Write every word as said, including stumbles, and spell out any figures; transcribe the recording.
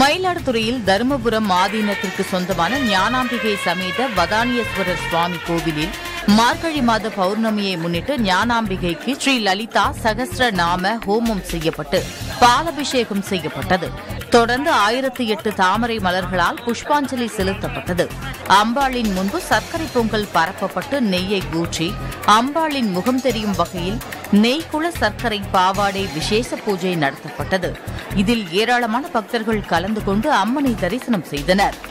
மயிலாடுதுறையில் தருமபுரம் ஆதீனத்திற்கு சொந்தமான ஞானாம்பிகை சமேத வதானியேஸ்வரர் சுவாமி கோவிலில் மார்கழி மாத பௌர்ணமியை முன்னிட்டு ஞானாம்பிகைக்கு ஸ்ரீ லலிதா சகஸ்ர நாம ஹோமம் செய்யப்பட்டு பாலபிஷேகம் செய்யப்பட்டது. தொடர்ந்து ஆயிரத்தி எட்டு தாமரை மலர்களால் புஷ்பாஞ்சலி செலுத்தப்பட்டது. அம்பாளின் முன்பு சர்க்கரை பொங்கல் பரப்பப்பட்டு நெய்யை ஊற்றி அம்பாளின் முகம் தெரியும் வகையில் நெய்க்குள சர்க்கரை பாவாடை விசேஷ பூஜை நடத்தப்பட்டது. இதில் ஏராளமான பக்தர்கள் கலந்து கொண்டு அம்மனை தரிசனம் செய்தனர்.